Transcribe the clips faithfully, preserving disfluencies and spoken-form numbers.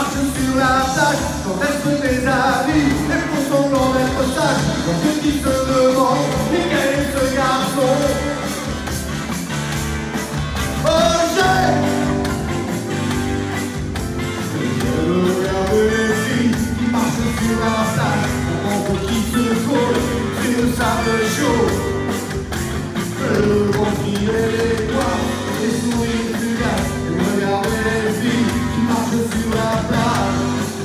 marche sur la plage, quand elle se déshabille, et pour semblant d'être sage, quand ceux qui se demandent, et quel est ce garçon? Oh, j'ai regarde les filles qui marchent sur la plage, pendant qui se collent sur le sable chaud. Le vent qui les voit, les sourires fugaces, et regarde les filles qui marchent sur la plage.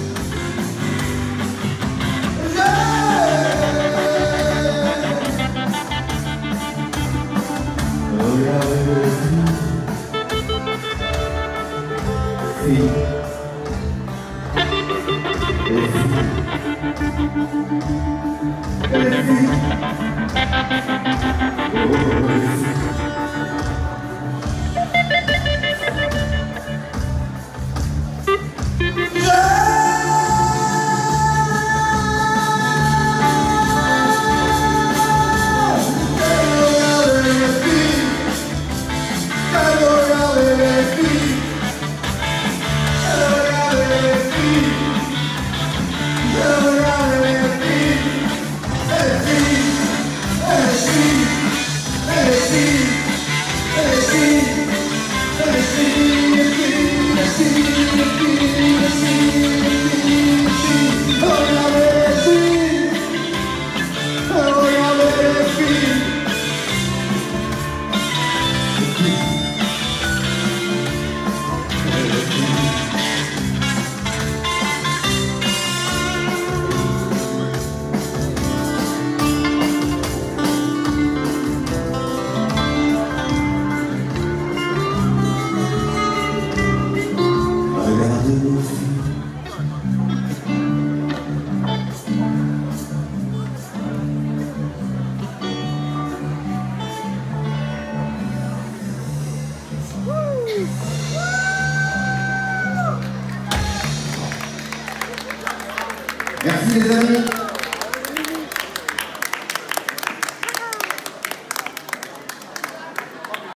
Regardez les filles, filles, les filles, les filles, oh les filles. Merci les amis.